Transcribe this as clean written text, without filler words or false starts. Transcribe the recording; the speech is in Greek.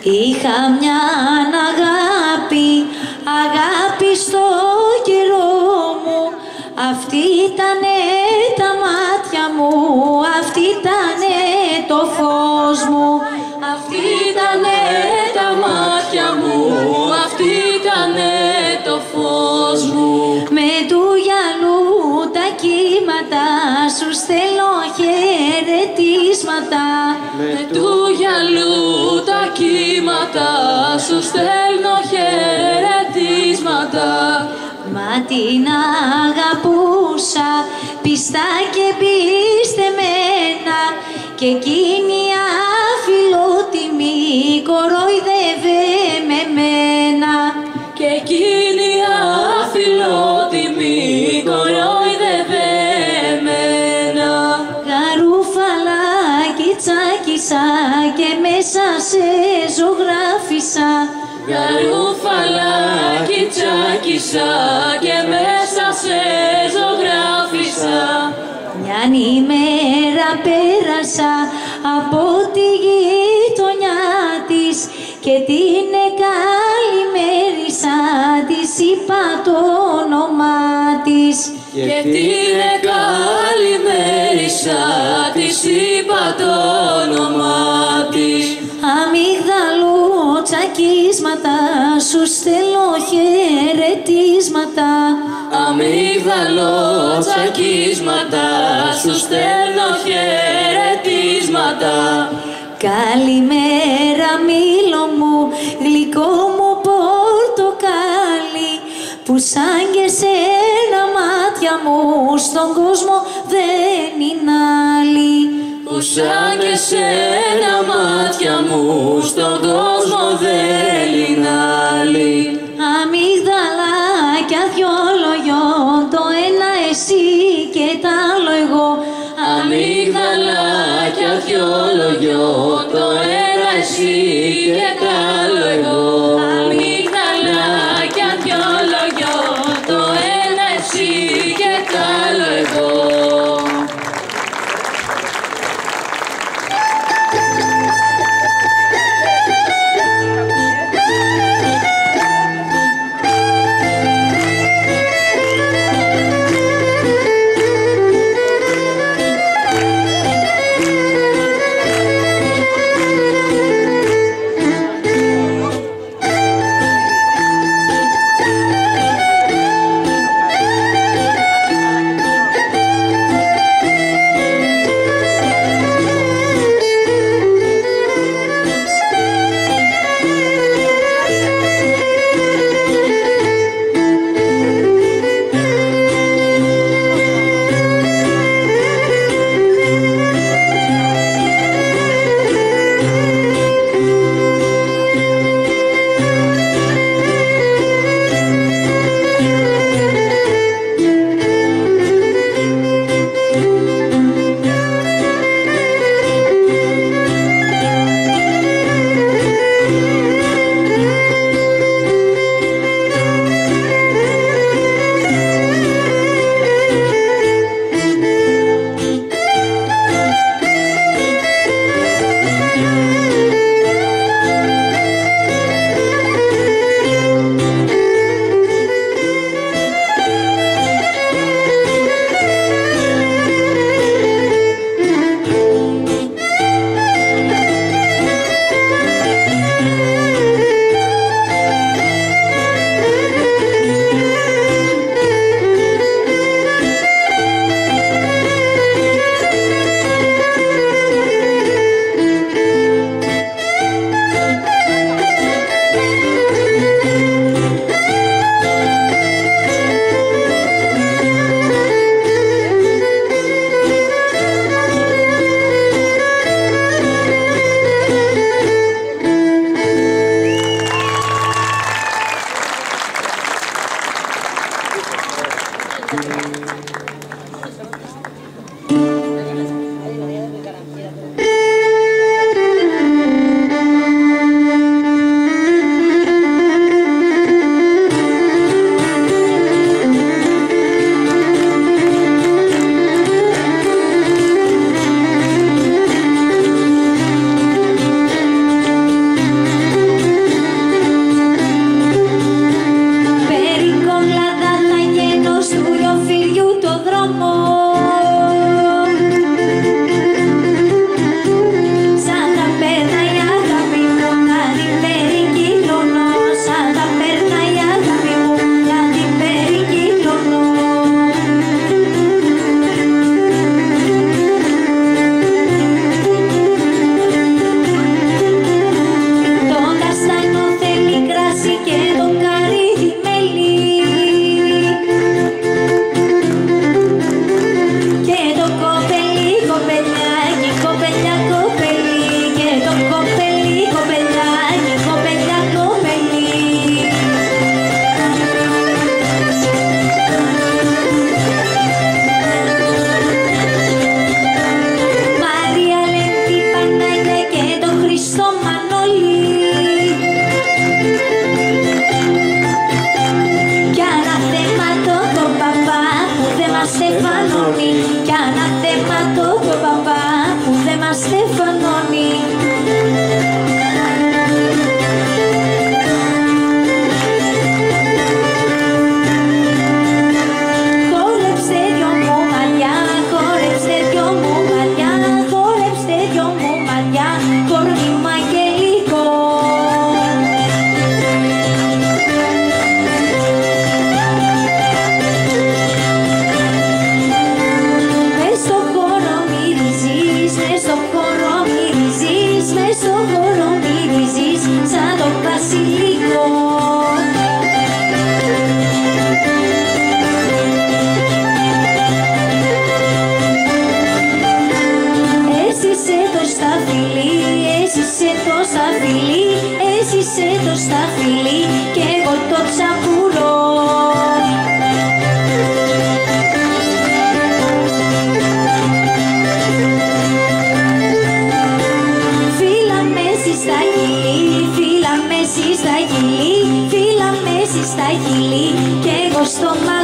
Είχα μια αγάπη στο καιρό μου. Αυτή ήτανε τα μάτια μου, αυτή ήτανε το φως μου. Αυτή ήτανε τα μάτια μου, αυτή ήτανε το φως μου. Με του γυαλού τα κύματα σου στέλνω χαιρετίσματα. Με του γυαλού τα κύματα σου στέλνω χαιρετίσματα. Μα την αγαπούσα πιστά και πιστεμένα και εκείνη αφιλότιμη κορόιδευε με μένα. Και εκείνη αφιλότιμη κορόιδευε εμένα. Γαρούφαλάκι τσάκισα και μέσα σε ζωγράφισα. Γαρούφαλάκι τσάκισα και μέσα σε ζωγράφισα. Μιαν ημέρα πέρασα από τη γειτονιά της και την καλημέρισα, της είπα το όνομά της. Και την καλημέρισα, της είπα το όνομά της. Αμύγδαλο τσακίσματα σου στέλνω χαιρετίσματα. Αμύγδαλο τσακίσματα σου στέλνω χαιρετίσματα. Καλημέρα μήλο μου, γλυκό μου πορτοκάλι, που σαν και σένα μάτια μου στον κόσμο δεν είναι άλλη. Που σαν και σένα μάτια μου στον κόσμο δεν είναι άλλη. Αμύγδαλάκια δυο λογιών, το ένα εσύ και τ' άλλο εγώ. Αμύγδαλάκια δυο λογιών, το ένα εσύ και τ' άλλο εγώ. Αμύγδαλάκια δυο λογιών, το ένα εσύ και τ' άλλο εγώ. φιλί, έζησε το σταφυλί και εγώ το τσαμπουρό. Φύλαμε εσύ στα γυλί, φύλαμε εσύ στα γυλί, φύλαμε εσύ στα γυλί και εγώ στο μαγαζί.